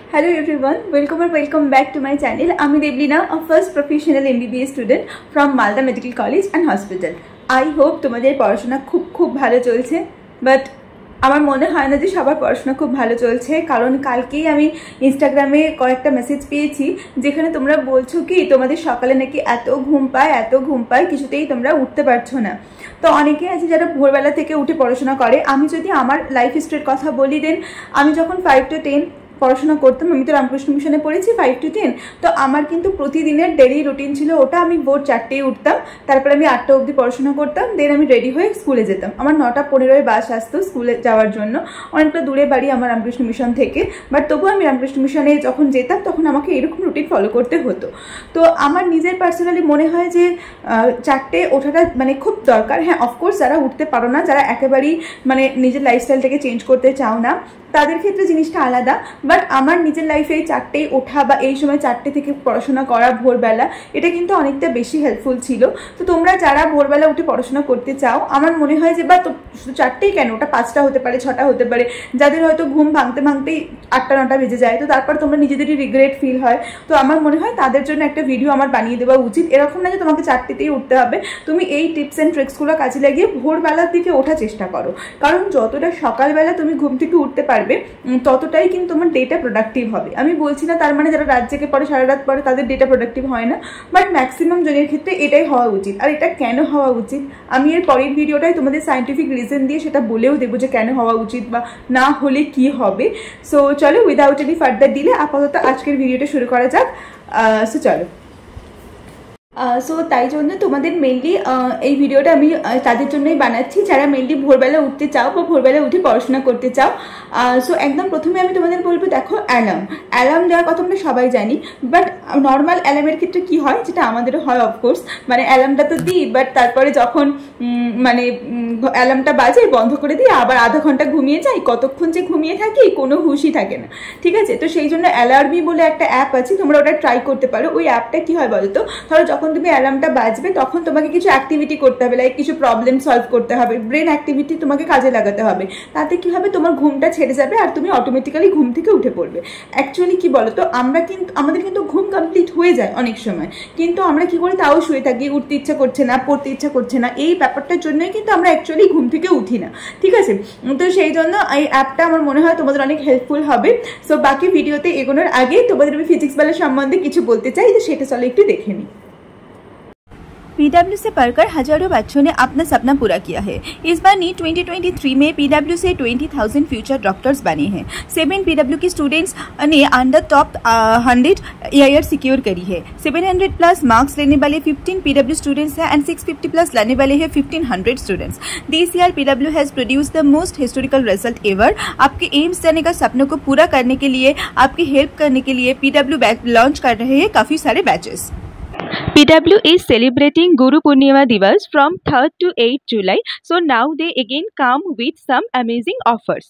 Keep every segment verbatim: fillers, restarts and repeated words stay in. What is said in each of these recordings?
Hello everyone, welcome or welcome back to my channel. আমি Deblina, a first professional M B B S student from Malda Medical College and Hospital. I hope তোমাদের পড়াশোনা খুব খুব ভালো চলছে, but আমার মনে হয় না যে সবার পড়াশোনা খুব ভালো চলছে, কারণ কালকেই আমি ইনস্টাগ্রামে কয়েকটা মেসেজ পেয়েছি যেখানে তোমরা বলছো কি তোমাদের সকালে নাকি এত ঘুম পায় এত ঘুম পায় কিছুতেই তোমরা উঠতে পারছো না। তো অনেকে আছে যারা ভোরবেলা থেকে উঠে পড়াশোনা করে। আমি যদি আমার লাইফ হিস্ট্রির কথা বলি, দেন আমি যখন ফাইভ টু টেন পড়াশোনা করতাম, আমি তো রামকৃষ্ণ মিশনে পড়েছি ফাইভ টু টেন, তো আমার কিন্তু প্রতিদিনের ডেলি রুটিন ছিল ওটা। আমি ভোর চারটেই উঠতাম, তারপরে আমি আটটা অবধি পড়াশোনা করতাম, দেন আমি রেডি হয়ে স্কুলে যেতাম। আমার নটা পনেরোয় বাস আসতো স্কুলে যাওয়ার জন্য, অনেকটা দূরে বাড়ি আমার রামকৃষ্ণ মিশন থেকে, বাট তবুও আমি রামকৃষ্ণ মিশনে যখন যেতাম তখন আমাকে এরকম রুটিন ফলো করতে হতো। তো আমার নিজের পার্সোনালি মনে হয় যে চারটে ওঠাটা মানে খুব দরকার। হ্যাঁ, অফকোর্স যারা উঠতে পারো না, যারা একেবারেই মানে নিজের লাইফস্টাইলটাকে চেঞ্জ করতে চাও না, তাদের ক্ষেত্রে জিনিসটা আলাদা। বাট আমার নিজের লাইফে এই চারটেই ওঠা বা এই সময় চারটে থেকে পড়াশোনা করা ভোরবেলা, এটা কিন্তু অনেকটা বেশি হেল্পফুল ছিল। তো তোমরা যারা ভোরবেলা উঠে পড়াশোনা করতে চাও, আমার মনে হয় যে বা তো শুধু চারটেই কেন, ওটা পাঁচটা হতে পারে, ছটা হতে পারে, যাদের হয়তো ঘুম ভাঙতে ভাঙতেই আটটা নটা বেজে যায়, তো তারপর তোমরা নিজেদেরই রিগ্রেট ফিল হয়। তো আমার মনে হয় তাদের জন্য একটা ভিডিও আমার বানিয়ে দেওয়া উচিত। এরকম না যে তোমাকে চারটেতেই উঠতে হবে, তুমি এই টিপস অ্যান্ড ট্রিক্সগুলো কাজে লাগিয়ে ভোরবেলার দিকে ওঠার চেষ্টা করো, কারণ যতটা সকালবেলা তুমি ঘুম থেকে উঠতে পারবে ততটাই কিন্তু তোমার ডেটা প্রোডাক্টিভ হবে। আমি বলছি না তার মানে যারা রাত জেগে পড়ে সারা রাত পড়ে তাদের ডেটা প্রোডাক্টিভ হয় না, বাট ম্যাক্সিমাম জনের ক্ষেত্রে এটাই হওয়া উচিত। আর এটা কেন হওয়া উচিত আমি এর পরের ভিডিওটাই তোমাদের সায়েন্টিফিক রিজন দিয়ে সেটা বলেও দেবো যে কেন হওয়া উচিত বা না হলে কি হবে। সো চলো, উইদাউট এনি ফার্দার ডিলে আপাতত আজকের ভিডিওটা শুরু করা যাক। সো চলো, সো তাই জন্য তোমাদের মেনলি এই ভিডিওটা আমি তাদের জন্যই বানাচ্ছি যারা মেনলি ভোরবেলা উঠতে চাও বা ভোরবেলা উঠে পড়াশোনা করতে চাও। সো একদম প্রথমে আমি তোমাদের বলবো, দেখো অ্যালার্ম অ্যালার্ম দেওয়ার কথা আমরা সবাই জানি, বাট নর্মাল অ্যালার্মের ক্ষেত্রে কি হয়, যেটা আমাদেরও হয় অফকোর্স, মানে অ্যালার্মটা তো দিই, বাট তারপরে যখন মানে অ্যালার্মটা বাজে বন্ধ করে দিই, আবার আধা ঘন্টা ঘুমিয়ে যাই, কতক্ষণ যে ঘুমিয়ে থাকি কোনো হুঁশই থাকে না, ঠিক আছে। তো সেই জন্য অ্যালার্মি বলে একটা অ্যাপ আছে, তোমরা ওটা ট্রাই করতে পারো। ওই অ্যাপটা কি হয় বলো তো, ধরো যখন তুমি অ্যালার্মটা বাজবে তখন তোমাকে কিছু অ্যাক্টিভিটি করতে হবে, লাইক কিছু প্রবলেম সলভ করতে হবে, ব্রেন অ্যাক্টিভিটি তোমাকে কাজে লাগাতে হবে। তাতে কি হবে, তোমার ঘুমটা ছেড়ে যাবে আর তুমি অটোমেটিক্যালি ঘুম থেকে উঠে পড়বে। অ্যাকচুয়ালি কি বলো তো, আমরা কিন্তু আমাদের কিন্তু ঘুম কমপ্লিট হয়ে যায় অনেক সময়, কিন্তু আমরা কি করি তাও শুয়ে থাকি, উঠতে ইচ্ছা করছে না, পড়তে ইচ্ছা করছে না, এই ব্যাপারটার জন্যই কিন্তু আমরা অ্যাকচুয়ালি ঘুম থেকে উঠি না, ঠিক আছে। তো সেই জন্য এই অ্যাপটা আমার মনে হয় তোমাদের অনেক হেল্পফুল হবে। সো বাকি ভিডিওতে এগোনোর আগে তোমাদের আমি ফিজিক্স বালের সম্বন্ধে কিছু বলতে চাই, তো সেটা চলো একটু দেখে নিই। पीडब्ल्यू से पढ़कर हजारों बच्चों ने अपना सपना पूरा किया है। इस बार नीट ट्वेंटी ट्वेंटी थ्री में पीडब्ल्यू से ट्वेंटी थाउजेंड फ्यूचर डॉक्टर्स बने हैं। सेवन पीडब्ल्यू के स्टूडेंट्स ने under top hundred year secure करी है। सेवन हंड्रेड प्लस मार्क्स लेने वाले फिफ्टीन पीडब्ल्यू स्टूडेंट्स हैं एंड सिक्स फिफ्टी प्लस लाने वाले हैं fifteen hundred students. This year PW has produce the most historical result ever. आपके एम्स जाने का सपनों को पूरा करने के लिए, आपकी हेल्प करने के लिए पीडब्ल्यू लॉन्च कर रहे हैं काफ़ी सारे batches. P W is celebrating Guru Purnima Divas from third to eighth July, so now they again come with some amazing offers.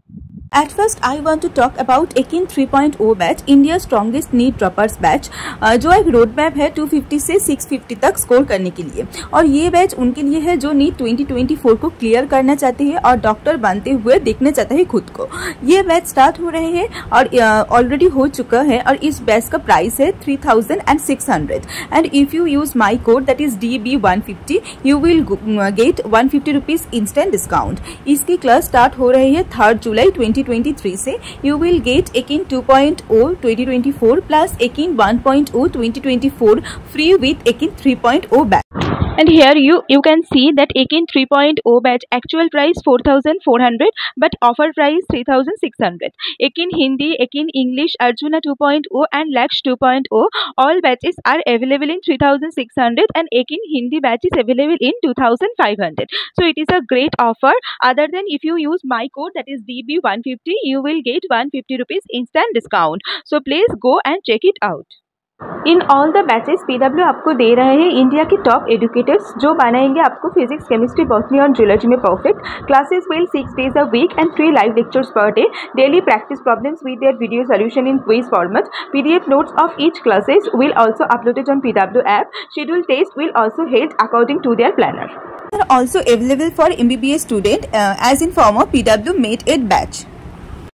At first I want to talk about Ekin three point O batch, India strongest NEET droppers batch, जो एक road map है two fifty से six fifty तक score करने के लिए। और ये बैच उनके लिए है जो नीट ट्वेंटी ट्वेंटी फोर को क्लियर करना चाहते हैं और डॉक्टर बनते हुए देखना चाहते हैं खुद को। ये बैच स्टार्ट हो रहे हैं और ऑलरेडी हो चुका है, और इस बैच का प्राइस है three thousand and six hundred. And if you use my code that is D B one fifty, you will get one fifty rupees instant discount. इसकी क्लास स्टार्ट हो रही है third July twenty twenty three से। You will get Ekin two point O twenty twenty four plus Ekin one point O twenty twenty four free with Ekin three point O batch. And here you you can see that Ekin three point O batch actual price four thousand four hundred but offer price three thousand six hundred. Ekin Hindi, Ekin English, Arjuna two point O and Laksh two point O all batches are available in three thousand six hundred and Ekin Hindi batch is available in two thousand five hundred. So it is a great offer. Other than if you use my code that is D B one fifty, you will get one fifty rupees instant discount. So please go and check it out. In all the batches PW आपको दे रहे हैं India के top educators, जो बनाएंगे आपको physics, chemistry, botany और zoology में perfect. Classes will six days a week and three live lectures per day. Daily practice problems with their video solution in quiz format. PDF notes of each classes will also uploaded on P W app. Scheduled test will also held according to their planner. They are also available for M B B S student uh, as in form of P W Mate eight batch.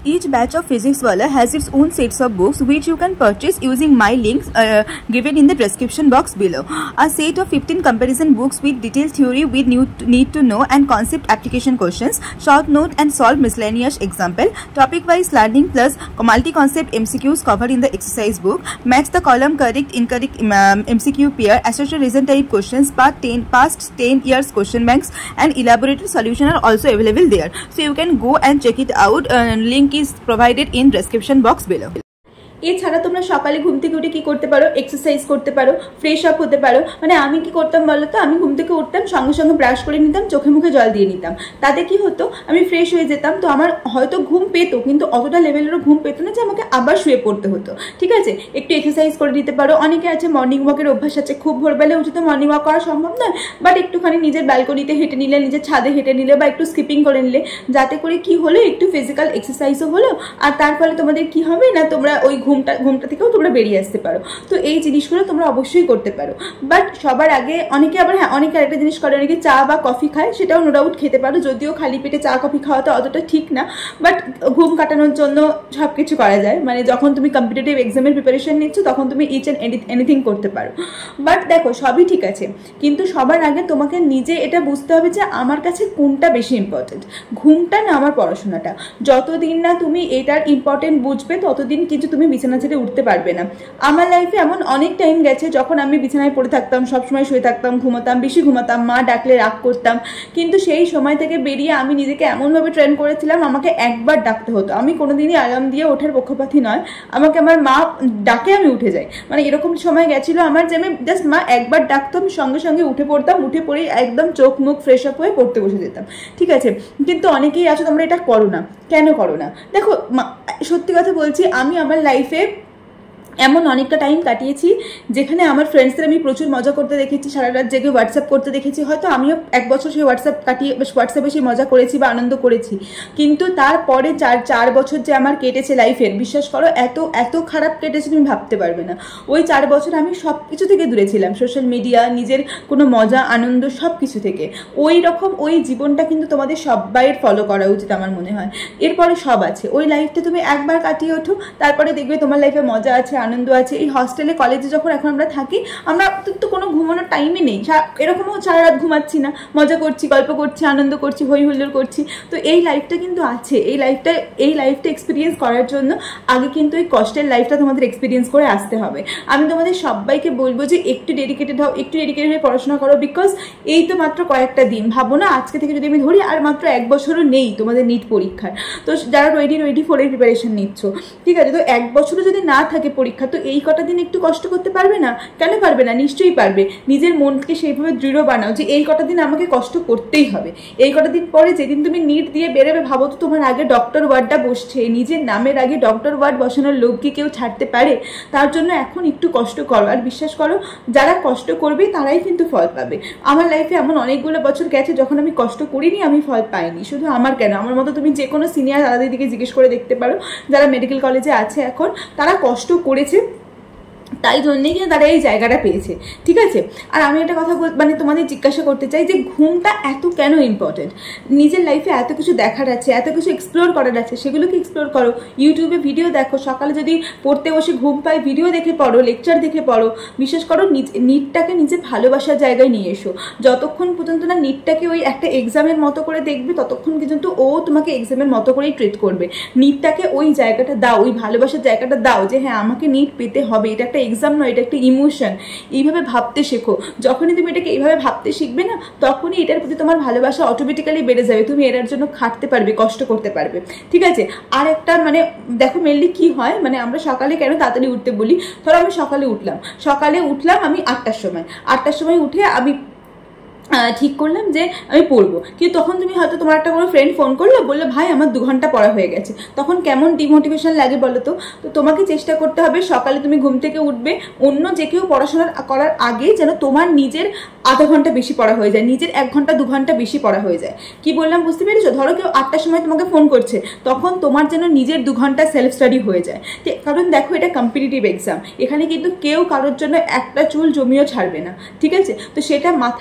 Each batch of Physics Wala has its own sets of books which you can purchase using my links uh, given in the description box below. A set of fifteen comparison books with detailed theory with new need to know and concept application questions, short note and solve miscellaneous example, topic wise learning plus multi-concept M C Qs covered in the exercise book, match the column correct incorrect um, M C Q pair, associated reason type questions, past ten, past ten years question banks and elaborated solution are also available there. So you can go and check it out. Uh, link is provided in description box below. এছাড়া তোমরা সকালে ঘুম থেকে উঠে কি করতে পারো, exercise করতে পারো, ফ্রেশ আপ হতে পারো। মানে আমি কি করতাম বলো তো, আমি ঘুম থেকে উঠতাম সঙ্গে সঙ্গে ব্রাশ করে নিতাম, চোখে মুখে জল দিয়ে নিতাম, তাতে কি হতো আমি ফ্রেশ হয়ে যেতাম। তো আমার হয়তো ঘুম পেতো কিন্তু অতটা লেভেলেরও ঘুম পেতো না যে আমাকে আবার শুয়ে পড়তে হতো। ঠিক আছে, একটু এক্সারসাইজ করে নিতে পারো। অনেকে আছে মর্নিং ওয়াকের অভ্যাস আছে, খুব ভোরবেলা উঠে তো মর্নিং ওয়াক করা সম্ভব নয়, বাট একটুখানি নিজের ব্যালকনিতে হেঁটে নিলে, নিজের ছাদে হেঁটে নিলে বা একটু স্কিপিং করে নিলে, যাতে করে কি হলো একটু ফিজিক্যাল এক্সারসাইজও হলো আর তার ফলে তোমাদের কি হবে না তোমরা ওই ঘুমটা ঘুমটা থেকেও তোমরা বেরিয়ে আসতে পারো। তো এই জিনিসগুলো তোমরা অবশ্যই করতে পারো। বাট সবার আগে অনেকে আবার হ্যাঁ অনেকে আরেকটা জিনিস করে, অনেকে চা বা কফি খায়, সেটাও নো ডাউট খেতে পারো, যদিও খালি পেটে চা কফি খাওয়াটা অতটা ঠিক না, বাট ঘুম কাটানোর জন্য সব কিছু করা যায়। মানে যখন তুমি কম্পিটিটিভ এক্সামের প্রিপারেশন নিচ্ছ তখন তুমি ইচ অ্যান্ড এনিথিং করতে পারো। বাট দেখো সবই ঠিক আছে, কিন্তু সবার আগে তোমাকে নিজে এটা বুঝতে হবে যে আমার কাছে কোনটা বেশি ইম্পর্টেন্ট, ঘুমটা না আমার পড়াশোনাটা। যতদিন না তুমি এটার ইম্পর্টেন্ট বুঝবে ততদিন কিছু তুমি বিছানা ছেড়ে উঠতে পারবে না। আমার লাইফে এমন অনেক টাইম গেছে যখন আমি বিছানায় পড়ে থাকতাম, সবসময় শুয়ে থাকতাম, ঘুমাতাম, বেশি ঘুমাতাম, মা ডাকলে রাগ করতাম, কিন্তু সেই সময় থেকে বেরিয়ে আমি নিজেকে এমনভাবে ট্রেন করেছিলাম আমাকে একবার ডাকতে হতো। আমি কোনোদিনই অ্যালার্ম দিয়ে ওঠার পক্ষপাতী নয়, আমাকে আমার মা ডাকে আমি উঠে যাই। মানে এরকম সময় গেছিল আমার যে আমি জাস্ট মা একবার ডাকতো আমি সঙ্গে সঙ্গে উঠে পড়তাম, উঠে পড়ে একদম চোখ মুখ ফ্রেশ আপ হয়ে পড়তে বসে যেতাম। ঠিক আছে, কিন্তু অনেকেই আছো তোমরা এটা করো না। কেন করো না? দেখো সত্যি কথা বলছি, আমি আমার লাইফে এমন অনেকটা টাইম কাটিয়েছি যেখানে আমার ফ্রেন্ডসদের আমি প্রচুর মজা করতে দেখেছি, সারা রাত জেগে হোয়াটসঅ্যাপ করতে দেখেছি। হয়তো আমিও এক বছর সেই হোয়াটসঅ্যাপ কাটিয়ে হোয়াটসঅ্যাপে সেই মজা করেছি বা আনন্দ করেছি, কিন্তু তারপরে চার চার বছর যে আমার কেটেছে লাইফের, বিশ্বাস করো এত এত খারাপ কেটেছে তুমি ভাবতে পারবে না। ওই চার বছর আমি সব কিছু থেকে দূরে ছিলাম, সোশ্যাল মিডিয়া, নিজের কোনো মজা আনন্দ সব কিছু থেকে। ওই রকম ওই জীবনটা কিন্তু তোমাদের সবাইয়ের ফলো করা উচিত আমার মনে হয়। এরপরে সব আছে, ওই লাইফটা তুমি একবার কাটিয়ে ওঠো, তারপরে দেখবে তোমার লাইফে মজা আছে, আনন্দ আছে। এই হস্টেলে কলেজে যখন এখন আমরা থাকি, আমরা তো কোনো ঘুমানোর টাইমই নেই, এরকমও সারা রাত ঘুমাচ্ছি না, মজা করছি, গল্প করছি, আনন্দ করছি, হই হুল্লোড় করছি। তো এই লাইফটা কিন্তু আছে, এই লাইফটা এই লাইফটা এক্সপিরিয়েন্স করার জন্য আগে কিন্তু এই কষ্টের লাইফটা তোমাদের এক্সপিরিয়েন্স করে আসতে হবে। আমি তোমাদের সবাইকে বলবো যে একটু ডেডিকেটেড হও, একটু ডেডিকেটেড হয়ে পড়াশোনা করো, বিকজ এই তো মাত্র কয়েকটা দিন। ভাবো না আজকে থেকে যদি আমি ধরি আর মাত্র এক বছরও নেই তোমাদের নিট পরীক্ষার। তো যারা টোয়েন্টি টোয়েন্টি ফোরের প্রিপারেশন নিচ্ছ, ঠিক আছে, তো এক বছরও যদি না থাকে পরীক্ষা, তো এই কটা দিন একটু কষ্ট করতে পারবে না? কেন পারবে না? নিশ্চয়ই পারবে। নিজের মনকে সেইভাবে দৃঢ় বানাও যে এই কটা দিন আমাকে কষ্ট করতেই হবে। এই কটা দিন পরে যেদিন তুমি নিট দিয়ে বেরোবে, ভাবো তো তোমার আগে ডক্টর ওয়ার্ডটা বসছে, নিজের নামের আগে ডক্টর ওয়ার্ড বসানোর লোককে কেউ ছাড়তে পারে? তার জন্য এখন একটু কষ্ট করো, আর বিশ্বাস করো যারা কষ্ট করবে তারাই কিন্তু ফল পাবে। আমার লাইফে এমন অনেকগুলো বছর গেছে যখন আমি কষ্ট করিনি, আমি ফল পাইনি। শুধু আমার কেন, আমার মতো তুমি যে কোনো সিনিয়র দাদাদের দিকে জিজ্ঞেস করে দেখতে পারো যারা মেডিকেল কলেজে আছে এখন, তারা কষ্ট করেছে, তাই জন্যই কিন্তু তারা এই জায়গাটা পেয়েছে। ঠিক আছে, আর আমি একটা কথা মানে তোমাদের জিজ্ঞাসা করতে চাই যে ঘুমটা এত কেন ইম্পর্টেন্ট? নিজের লাইফে এত কিছু দেখার আছে, এত কিছু এক্সপ্লোর করার আছে, সেগুলোকে এক্সপ্লোর করো। ইউটিউবে ভিডিও দেখো, সকালে যদি পড়তে বসে ঘুম পায় ভিডিও দেখে পড়ো, লেকচার দেখে পড়ো। বিশেষ করো নিটটাকে নিজে ভালোবাসার জায়গায় নিয়ে এসো। যতক্ষণ পর্যন্ত না নিটটাকে ওই একটা এক্সামের মতো করে দেখবে, ততক্ষণ পর্যন্ত ও তোমাকে এক্সামের মতো করেই ট্রিট করবে। নিটটাকে ওই জায়গাটা দাও, ওই ভালোবাসার জায়গাটা দাও যে হ্যাঁ আমাকে নিট পেতে হবে, এটা একটা এক্সাম নয়, এটা একটা ইমোশন। এইভাবে ভাবতে শেখো। যখনই তুমি এটাকে এইভাবে ভাবতে শিখবে না, তখনই এটার প্রতি তোমার ভালোবাসা অটোমেটিক্যালি বেড়ে যাবে। তুমি এটার জন্য খাটতে পারবে, কষ্ট করতে পারবে। ঠিক আছে, আর একটা মানে দেখো মেনলি কি হয়, মানে আমরা সকালে কেন তাড়াতাড়ি উঠতে বলি। ধরো আমি সকালে উঠলাম, সকালে উঠলাম আমি আটটার সময়, আটটার সময় উঠে আমি ঠিক করলাম যে আমি পড়বো, কিন্তু তখন তুমি হয়তো তোমার একটা কোনো ফ্রেন্ড ফোন করলো, বললো ভাই আমার দু ঘন্টা পড়া হয়ে গেছে, তখন কেমন ডিমোটিভেশন লাগে বলো তো। তো তোমাকে চেষ্টা করতে হবে সকালে তুমি ঘুম থেকে উঠবে, অন্য যে কেউ পড়াশোনা করার আগে যেন তোমার নিজের আধা ঘন্টা বেশি পড়া হয়ে যায়, নিজের এক ঘন্টা দু ঘন্টা বেশি পড়া হয়ে যায়। কি বললাম বুঝতে পেরেছো? ধরো কেউ আটটার সময় তোমাকে ফোন করছে, তখন তোমার যেন নিজের দু ঘন্টা সেলফ স্টাডি হয়ে যায়। কারণ দেখো এটা কম্পিটিটিভ এক্সাম, এখানে কিন্তু কেউ কারোর জন্য একটা চুল জমিও ছাড়বে না। ঠিক আছে, তো সেটা মাথায় রেখে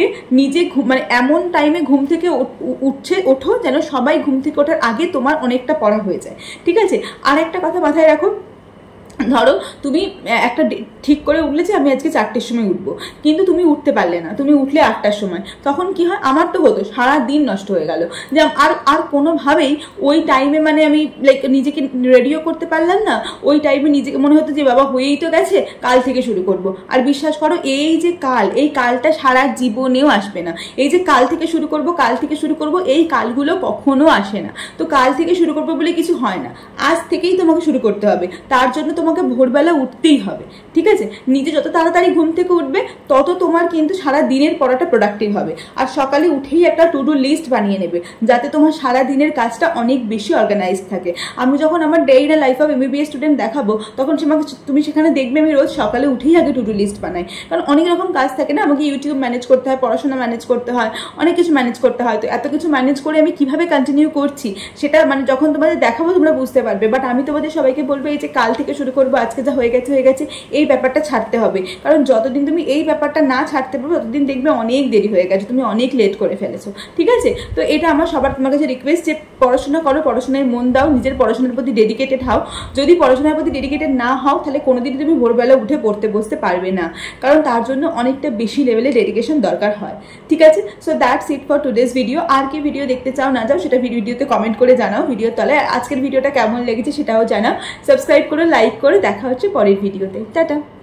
নিজে ঘুম মানে এমন টাইমে ঘুম থেকে উঠছে ওঠো যেন সবাই ঘুম থেকে ওঠার আগে তোমার অনেকটা পড়া হয়ে যায়, ঠিক আছে? আর একটা কথা মাথায় রাখো, ধরো তুমি একটা ঠিক করে উঠলে যে আমি আজকে চারটের সময় উঠবো, কিন্তু তুমি উঠতে পারলে না, তুমি উঠলে আটটার সময়, তখন কি হয়? আমার তো হতো সারা দিন নষ্ট হয়ে গেল, যে আর আর কোনোভাবেই ওই টাইমে মানে আমি লাইক নিজেকে রেডিও করতে পারলাম না, ওই টাইমে নিজেকে মনে হতো যে বাবা হয়েই তো গেছে, কাল থেকে শুরু করব। আর বিশ্বাস করো এই যে কাল, এই কালটা সারা জীবনেও আসবে না। এই যে কাল থেকে শুরু করব কাল থেকে শুরু করব এই কালগুলো কখনো আসে না। তো কাল থেকে শুরু করবো বলে কিছু হয় না, আজ থেকেই তোমাকে শুরু করতে হবে। তার জন্য তোমাকে ভোরবেলা উঠতেই হবে, ঠিক আছে? নিজে যত তাড়াতাড়ি ঘুম থেকে উঠবে তত তোমার কিন্তু সারা দিনের পড়াটা প্রোডাক্টিভ হবে। আর সকালে উঠেই একটা টু ডু লিস্ট বানিয়ে নেবে, যাতে তোমার সারা দিনের কাজটা অনেক বেশি অর্গানাইজ থাকে। আমি যখন আমার day in life of MBBS student দেখাবো, তখন সেমাকে তুমি সেখানে দেখবে আমি রোজ সকালে উঠেই আগে টু ডু লিস্ট বানাই। কারণ অনেক রকম কাজ থাকে না, আমাকে ইউটিউব ম্যানেজ করতে হয়, পড়াশোনা ম্যানেজ করতে হয়, অনেক কিছু ম্যানেজ করতে হয়। তো এত কিছু ম্যানেজ করে আমি কিভাবে কন্টিনিউ করছি সেটা মানে যখন তোমাদের দেখাবো তোমরা বুঝতে পারবে। বাট আমি তোমাদের সবাইকে বলবো এই যে কাল থেকে শুরু করবো, আজকে যা হয়ে গেছে হয়ে গেছে, এই ব্যাপারটা ছাড়তে হবে। কারণ যতদিন তুমি এই ব্যাপারটা না ছাড়তে পারবে ততদিন দেখবে অনেক দেরি হয়ে গেছে, তুমি অনেক লেট করে ফেলেছো, ঠিক আছে? তো এটা আমার সবার তোমার কাছে রিকোয়েস্ট যে পড়াশোনা করো, পড়াশোনায় মন দাও, নিজের পড়াশোনার প্রতি ডেডিকেটেড হও। যদি পড়াশোনার প্রতি ডেডিকেটেড না হও তাহলে কোনোদিনই তুমি ভোরবেলা উঠে পড়তে বসতে পারবে না, কারণ তার জন্য অনেকটা বেশি লেভেলে ডেডিকেশন দরকার হয়, ঠিক আছে? So that's it for today's video. আর কি ভিডিও দেখতে চাও না চাও সেটা ভিডিওতে কমেন্ট করে জানাও ভিডিওর তলায়। আজকের ভিডিওটা কেমন লেগেছে সেটাও জানাও। সাবস্ক্রাইব করো, লাইক করে, দেখা হচ্ছে পরের ভিডিওতে। টাটা।